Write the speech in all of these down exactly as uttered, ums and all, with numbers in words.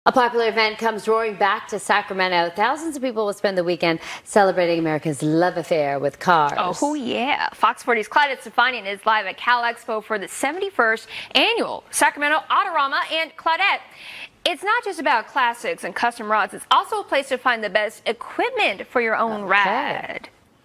A popular event comes roaring back to Sacramento. Thousands of people will spend the weekend celebrating America's love affair with cars. Oh, yeah. Fox forty's Claudette Stefanian is live at Cal Expo for the seventy-first annual Sacramento Autorama. And Claudette, it's not just about classics and custom rods. It's also a place to find the best equipment for your own Okay. ride.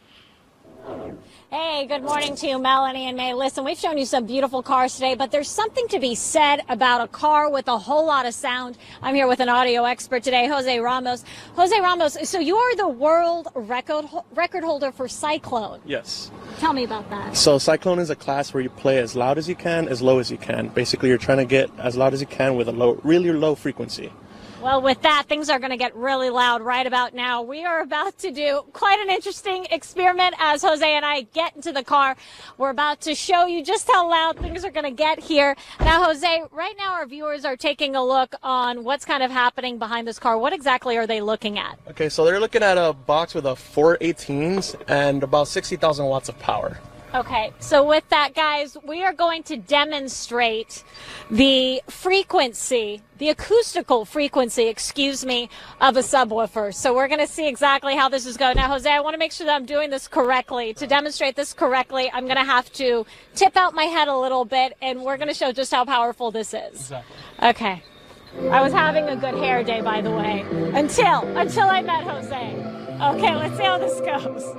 Hey, good morning to you, Melanie and May. Listen, we've shown you some beautiful cars today, but there's something to be said about a car with a whole lot of sound. I'm here with an audio expert today, Jose Ramos. Jose Ramos, so you are the world record record holder for Psychlone. Yes. Tell me about that. So Psychlone is a class where you play as loud as you can, as low as you can. Basically, you're trying to get as loud as you can with a low, really low frequency. Well, with that, things are going to get really loud right about now. We are about to do quite an interesting experiment as Jose and I get into the car. We're about to show you just how loud things are going to get here. Now, Jose, right now our viewers are taking a look on what's kind of happening behind this car. What exactly are they looking at? Okay, so they're looking at a box with a four eighteens and about sixty thousand watts of power. Okay, so with that, guys, we are going to demonstrate the frequency, the acoustical frequency, excuse me, of a subwoofer. So we're going to see exactly how this is going. Now, Jose, I want to make sure that I'm doing this correctly. To demonstrate this correctly, I'm going to have to tip out my head a little bit, and we're going to show just how powerful this is. Exactly. Okay. I was having a good hair day, by the way, until, until I met Jose. Okay, let's see how this goes.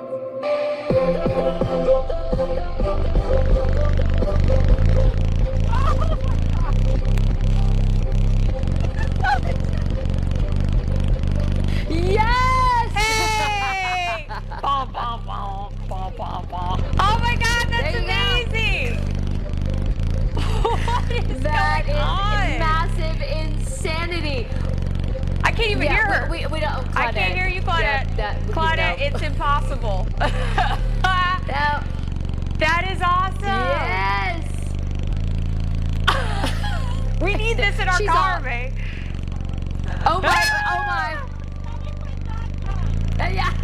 Yes! Hey! Bah, bah, bah, bah, bah, bah. Oh my God, that's amazing! What is That going is on? massive insanity. I can't even Yeah, hear her. We, we, we don't, I can't hear you, Claudette. Yeah, that- Claudette, no. it's impossible. No. That is awesome. Yes. We need this in our She's car, all- May. Oh my, oh my. Uh, yeah.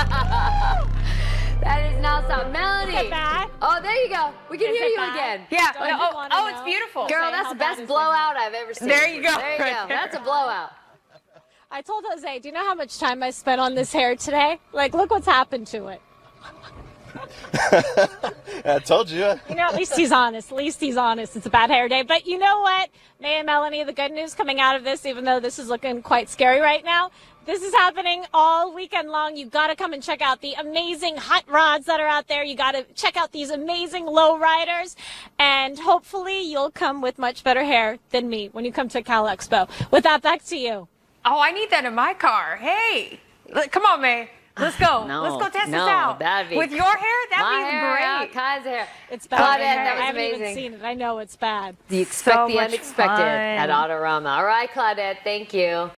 That is not sound. Melanie. Is it bad? Oh, there you go. We can Is hear it you bad? again. Yeah. Don't you Oh, wanna oh, it's know? beautiful. Girl, Say that's how the bad best is it? blowout I've ever seen. There you go. There you go. That's a blowout. I told Jose, do you know how much time I spent on this hair today? Like, look what's happened to it. I told you. You know, at least he's honest. At least he's honest. It's a bad hair day. But you know what, May and Melanie, the good news coming out of this, even though this is looking quite scary right now, this is happening all weekend long. You got to come and check out the amazing hot rods that are out there. You got to check out these amazing low riders. And hopefully you'll come with much better hair than me when you come to Cal Expo. With that, back to you. Oh, I need that in my car. Hey, Look, come on, May. Let's go. No, Let's go test no, this out. that'd be- With your hair, that'd My be hair, great. all kinds of hair. It's bad. Claudette, hair. that was I haven't amazing. even seen it. I know it's bad. You expect So the much unexpected fun. at Autorama. All right, Claudette, thank you.